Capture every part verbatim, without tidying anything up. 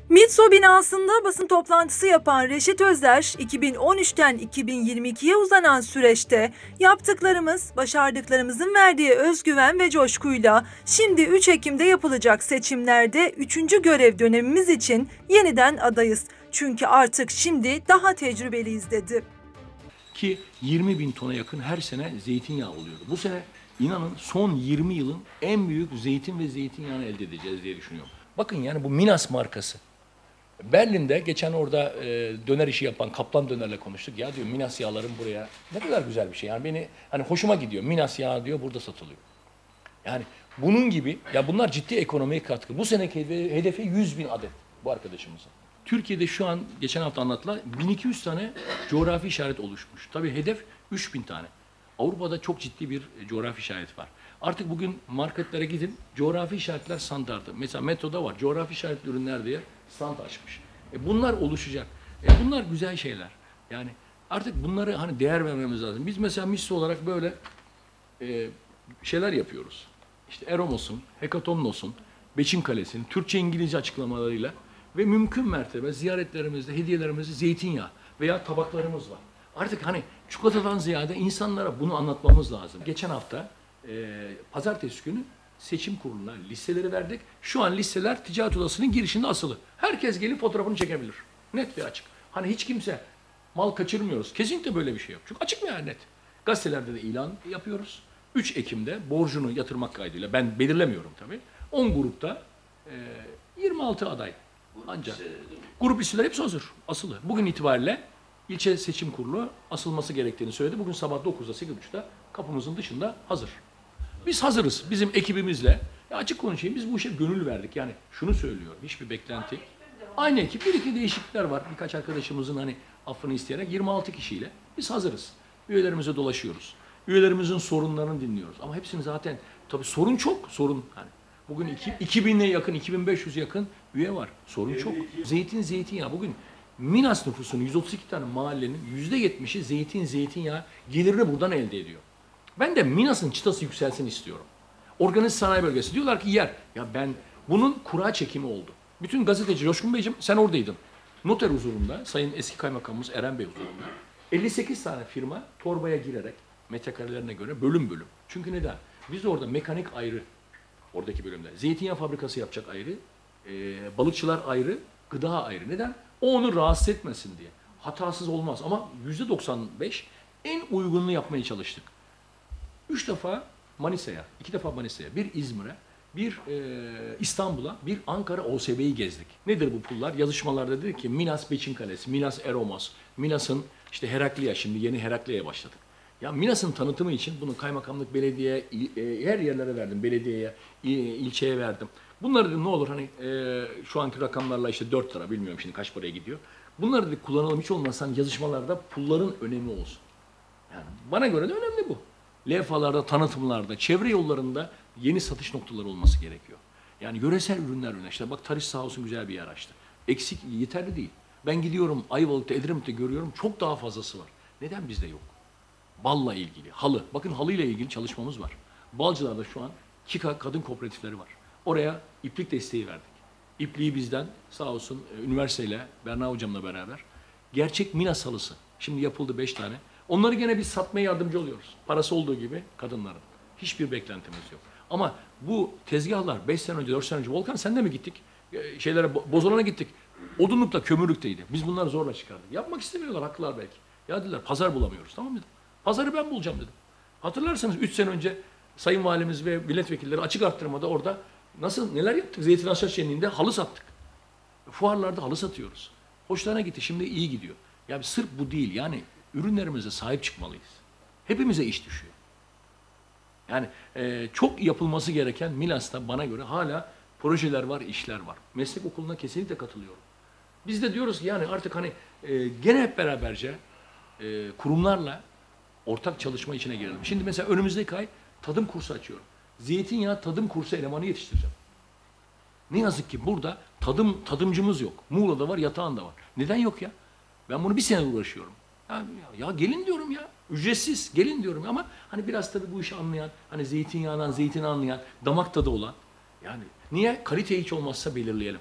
Mitso binasında basın toplantısı yapan Reşit Özdeş, iki bin on üçten iki bin yirmi ikiye uzanan süreçte yaptıklarımız, başardıklarımızın verdiği özgüven ve coşkuyla şimdi üç Ekim'de yapılacak seçimlerde üçüncü görev dönemimiz için yeniden adayız. Çünkü artık şimdi daha tecrübeliyiz dedi. Ki yirmi bin tona yakın her sene zeytinyağı oluyordu. Bu sene inanın son yirmi yılın en büyük zeytin ve zeytinyağını elde edeceğiz diye düşünüyorum. Bakın yani bu Minas markası. Berlin'de geçen orada e, döner işi yapan Kaplan Döner'le konuştuk. Ya diyor Minas yağların buraya ne kadar güzel bir şey. Yani beni hani hoşuma gidiyor. Minas yağı diyor burada satılıyor. Yani bunun gibi ya bunlar ciddi ekonomiye katkı. Bu seneki hedefi yüz bin adet bu arkadaşımızın. Türkiye'de şu an geçen hafta anlatılan bin iki yüz tane coğrafi işaret oluşmuş. Tabii hedef üç bin tane. Avrupa'da çok ciddi bir coğrafi işaret var. Artık bugün marketlere gidin, coğrafi işaretler standardı. Mesela Metro'da var, coğrafi işaretli ürünler diye stand açmış. E bunlar oluşacak. E bunlar güzel şeyler. Yani artık bunları hani değer vermemiz lazım. Biz mesela Mitso olarak böyle e, şeyler yapıyoruz. İşte Eromos'un, Hekatomnos'un, Beçin Kalesi'nin Türkçe İngilizce açıklamalarıyla ve mümkün mertebe ziyaretlerimizde, hediyelerimizde zeytinyağı veya tabaklarımız var. Artık hani çikolatadan ziyade insanlara bunu anlatmamız lazım. Geçen hafta e, pazartesi günü seçim kuruluna listeleri verdik. Şu an listeler ticaret odasının girişinde asılı. Herkes gelip fotoğrafını çekebilir. Net ve açık. Hani hiç kimse mal kaçırmıyoruz. Kesinlikle böyle bir şey yok. Çünkü açık mı yani net. Gazetelerde de ilan yapıyoruz. üç Ekim'de borcunu yatırmak kaydıyla ben belirlemiyorum tabii. on grupta e, yirmi altı aday. Ancak grup listeler hepsi hazır. Asılı. Bugün itibariyle İlçe Seçim Kurulu asılması gerektiğini söyledi. Bugün sabah dokuzda sekiz buçukta kapımızın dışında hazır. Biz hazırız. Bizim ekibimizle. Ya açık konuşayım biz bu işe gönül verdik. Yani şunu söylüyorum. Hiçbir beklenti. Aynı ekip. Bir iki değişiklikler var. Birkaç arkadaşımızın hani affını isteyerek yirmi altı kişiyle biz hazırız. Üyelerimize dolaşıyoruz. Üyelerimizin sorunlarını dinliyoruz. Ama hepsini zaten tabii sorun çok. Sorun hani. Bugün iki bine yakın, iki bin beş yüz yakın üye var. Sorun çok. Zeytin, zeytinyağı. Bugün Minas nüfusunun yüz otuz iki tane mahallenin yüzde yetmişi zeytin, zeytinyağı gelirini buradan elde ediyor. Ben de Minas'ın çıtası yükselsin istiyorum. Organize sanayi bölgesi. Diyorlar ki yer. Ya ben bunun kura çekimi oldu. Bütün gazeteci Coşkun Beyciğim sen oradaydın. Noter huzurunda, Sayın eski kaymakamımız Eren Bey huzurunda elli sekiz tane firma torbaya girerek metrekarelerine göre bölüm bölüm. Çünkü neden? Biz orada mekanik ayrı, oradaki bölümde. Zeytinyağı fabrikası yapacak ayrı, e, balıkçılar ayrı, gıda ayrı. Neden? O onu rahatsız etmesin diye. Hatasız olmaz ama yüzde doksan beş en uygununu yapmaya çalıştık. Üç defa Manisa'ya, iki defa Manisa'ya, bir İzmir'e, bir e, İstanbul'a, bir Ankara O S B'yi gezdik. Nedir bu pullar? Yazışmalarda dedik ki Minas Beçin Kalesi, Minas Eromos, Minas'ın işte Herakliya, şimdi yeni Heraklia'ya başladık. Ya Minas'ın tanıtımı için bunu kaymakamlık, belediye, il, e, her yerlere verdim. Belediyeye, il, ilçeye verdim. Bunları dedim ne olur hani e, şu anki rakamlarla işte dört lira bilmiyorum şimdi kaç paraya gidiyor. Bunları dedik kullanalım hiç olmazsa yazışmalarda pulların önemi olsun. Yani bana göre de önemli bu. Levhalarda, tanıtımlarda, çevre yollarında yeni satış noktaları olması gerekiyor. Yani yöresel ürünler ürünler. İşte bak Tarış sağ olsun güzel bir yer açtı. Eksik, yeterli değil. Ben gidiyorum Ayvalık'ta, Edremit'te görüyorum çok daha fazlası var. Neden bizde yok? Balla ilgili, halı. Bakın halıyla ilgili çalışmamız var. Balcılar'da şu an KİKA kadın kooperatifleri var. Oraya iplik desteği verdik. İpliği bizden sağ olsun üniversiteyle, Berna hocamla beraber. Gerçek Minas halısı. Şimdi yapıldı beş tane. Onları gene biz satmaya yardımcı oluyoruz. Parası olduğu gibi kadınların. Hiçbir beklentimiz yok. Ama bu tezgahlar beş sene önce, dört sene önce, Volkan sen de mi gittik? Şeylere, Bozolana gittik. Odunlukla, kömürlükteydi. Biz bunları zorla çıkardık. Yapmak istemiyorlar, haklılar belki. Ya dediler pazar bulamıyoruz, tamam mı? Pazarı ben bulacağım dedim. Hatırlarsanız üç sene önce Sayın Valimiz ve milletvekilleri açık arttırmada orada nasıl neler yaptık? Zeytin Aşağı Şenliği'nde halı sattık. Fuarlarda halı satıyoruz. Hoşlarına gitti, şimdi iyi gidiyor. Ya sırf bu değil, yani ürünlerimize sahip çıkmalıyız. Hepimize iş düşüyor. Yani e, çok yapılması gereken Milas'ta bana göre hala projeler var, işler var. Meslek okuluna kesinlikle katılıyorum. Biz de diyoruz ki yani artık hani e, gene hep beraberce e, kurumlarla ortak çalışma içine girelim. Şimdi mesela önümüzdeki ay tadım kursu açıyorum. Zeytinyağı tadım kursu elemanı yetiştireceğim. Ne yazık ki burada tadım tadımcımız yok. Muğla'da var, Yatağan'da var. Neden yok ya? Ben bunu bir sene uğraşıyorum. Ya, ya gelin diyorum ya. Ücretsiz gelin diyorum ama hani biraz tabii bu işi anlayan, hani zeytinyağından zeytini anlayan, damak tadı olan. Yani niye? Kaliteyi hiç olmazsa belirleyelim.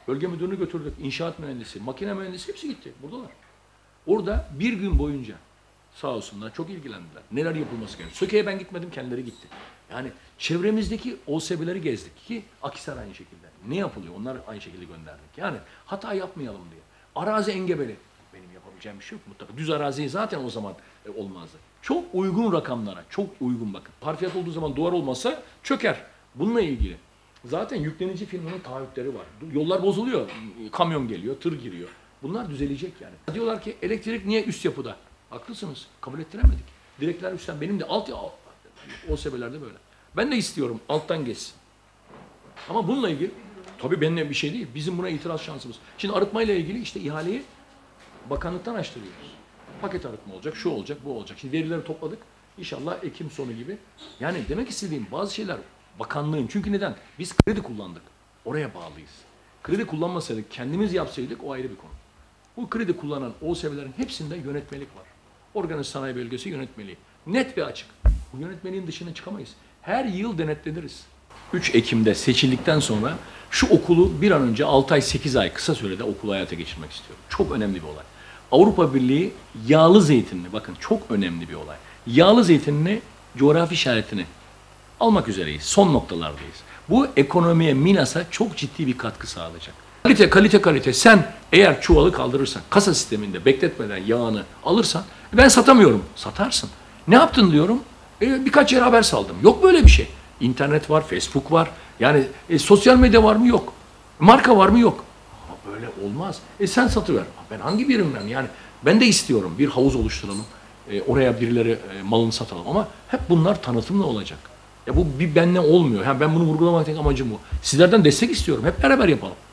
Bölge müdürünü götürdük, inşaat mühendisi, makine mühendisi hepsi gitti. Buradalar. Orada bir gün boyunca sağ olsunlar çok ilgilendiler. Neler yapılması gerekiyor. Söke'ye ben gitmedim, kendileri gitti. Yani çevremizdeki O S B'leri gezdik ki Akhisar aynı şekilde. Ne yapılıyor? Onlar aynı şekilde gönderdik. Yani hata yapmayalım diye. Arazi engebeli. Benim yapabileceğim bir şey yok mutlaka. Düz arazi zaten o zaman e, olmazdı. Çok uygun rakamlara, çok uygun bakın. Harfiyat olduğu zaman duvar olmasa çöker. Bununla ilgili. Zaten yüklenici firmanın taahhütleri var. Yollar bozuluyor. Kamyon geliyor, tır giriyor. Bunlar düzelecek yani. Diyorlar ki elektrik niye üst yapıda? Haklısınız. Kabul ettiremedik. Direkler üstten. Benim de alt O S B'lerde böyle. Ben de istiyorum alttan geçsin. Ama bununla ilgili tabii benimle bir şey değil. Bizim buna itiraz şansımız. Şimdi arıtmayla ilgili işte ihaleyi bakanlıktan açtırıyoruz. Paket arıtma olacak, şu olacak, bu olacak. Şimdi verileri topladık. İnşallah Ekim sonu gibi. Yani demek istediğim bazı şeyler bakanlığın. Çünkü neden? Biz kredi kullandık. Oraya bağlıyız. Kredi kullanmasaydık, kendimiz yapsaydık o ayrı bir konu. Bu kredi kullanan O S B'lerin hepsinde yönetmelik var. Organize sanayi bölgesi yönetmeliği. Net ve açık. Bu yönetmeliğin dışına çıkamayız. Her yıl denetleniriz. üç Ekim'de seçildikten sonra şu okulu bir an önce altı ay sekiz ay kısa sürede okulu hayata geçirmek istiyorum. Çok önemli bir olay. Avrupa Birliği yağlı zeytinini, bakın çok önemli bir olay. Yağlı zeytinini, coğrafi işaretini almak üzereyiz. Son noktalardayız. Bu ekonomiye, Minas'a çok ciddi bir katkı sağlayacak. Kalite, kalite, kalite. Sen eğer çuvalı kaldırırsan, kasa sisteminde bekletmeden yağını alırsan, ben satamıyorum. Satarsın. Ne yaptın diyorum. E, birkaç yere haber saldım. Yok böyle bir şey. İnternet var, Facebook var. Yani e, sosyal medya var mı? Yok. Marka var mı? Yok. Ama böyle olmaz. E sen satıver. Ben hangi birimden? Yani ben de istiyorum. Bir havuz oluşturalım. E, oraya birileri e, malını satalım. Ama hep bunlar tanıtımla olacak. Ya bu bir benle olmuyor. Yani ben bunu vurgulamak tek amacım bu. Sizlerden destek istiyorum. Hep beraber yapalım.